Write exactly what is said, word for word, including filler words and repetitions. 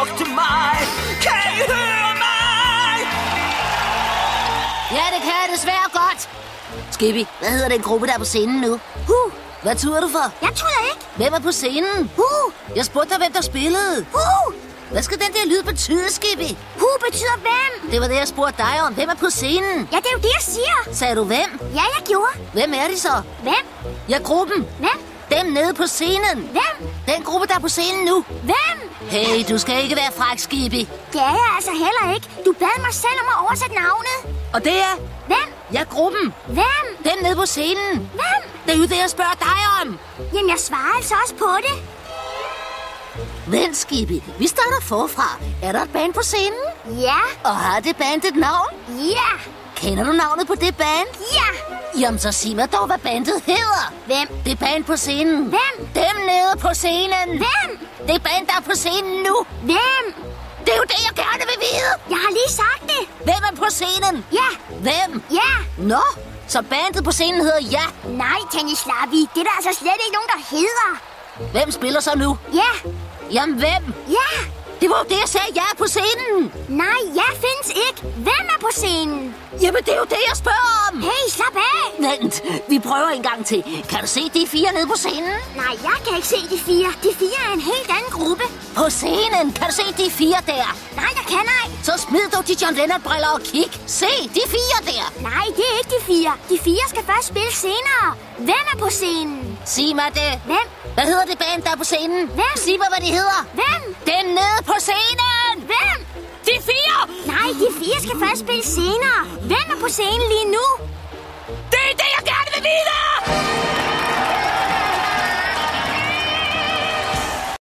brugte mig. Kan I høre mig? Ja, det kan jeg desværre godt. Skippy, hvad hedder den gruppe, der er på scenen nu? Huh. Hvad turer du for? Jeg tuder ikke. Hvem er på scenen? Huh. Jeg spurgte dig, hvem der spillede. Huh. Hvad skal den der lyd betyde, Skippy? Huh betyder hvem? Det var det, jeg spurgte dig om. Hvem er på scenen? Ja, det er jo det, jeg siger. Sagde du hvem? Ja, jeg gjorde. Hvem er de så? Hvem? Ja, gruppen. Hvem? Dem nede på scenen. Hvem? Den gruppe, der er på scenen nu. Hvem? Hey, du skal ikke være fræk, Skippy. Det er jeg altså heller ikke. Du bad mig selv om at oversætte navnet. Og det er... Hvem? Ja, gruppen. Hvem? Den nede på scenen. Hvem? Det er jo det, jeg spørger dig om. Jamen, jeg svarer altså også på det. Vent, Skippy. Vi starter forfra. Er der et band på scenen? Ja. Og har det band et navn? Ja. Kender du navnet på det band? Ja. Jamen, så sig mig dog, hvad bandet hedder. Hvem? Det band på scenen. Hvem? Dem nede på scenen. Hvem? Det band, der er på scenen nu. Hvem? Det er jo det, jeg gerne vil vide. Jeg har lige sagt det. Hvem er på scenen? Ja. Hvem? Ja. Nå, så bandet på scenen hedder Ja. Nej, Tennis Lavi. Det er der altså slet ikke nogen, der hedder. Hvem spiller så nu? Ja. Jamen, hvem? Ja. Det var jo det, jeg sagde. Ja på scenen. Nej, jeg findes ikke. Hvem er på scenen? Jamen, det er jo det, jeg spørger om. Hey, slap af. Vent, vi prøver en gang til. Kan du se de fire nede på scenen? Nej, jeg kan ikke se de fire. De fire er en helt anden gruppe. På scenen. Kan du se de fire der? Nej, jeg kan ej. Så smid dog de John Lennon-briller og kig. Se, de fire der. Nej, det er ikke de fire. De fire skal først spille senere. Hvem er på scenen? Sig mig det. Hvem? Hvad hedder det band, der er på scenen? Hvem? Sig mig, hvad de hedder. Hvem? Dem nede på scenen. Hvem? De fire. Nej, de fire skal først spille senere. Hvem er på scenen lige nu? Det er det, jeg gerne vil vide.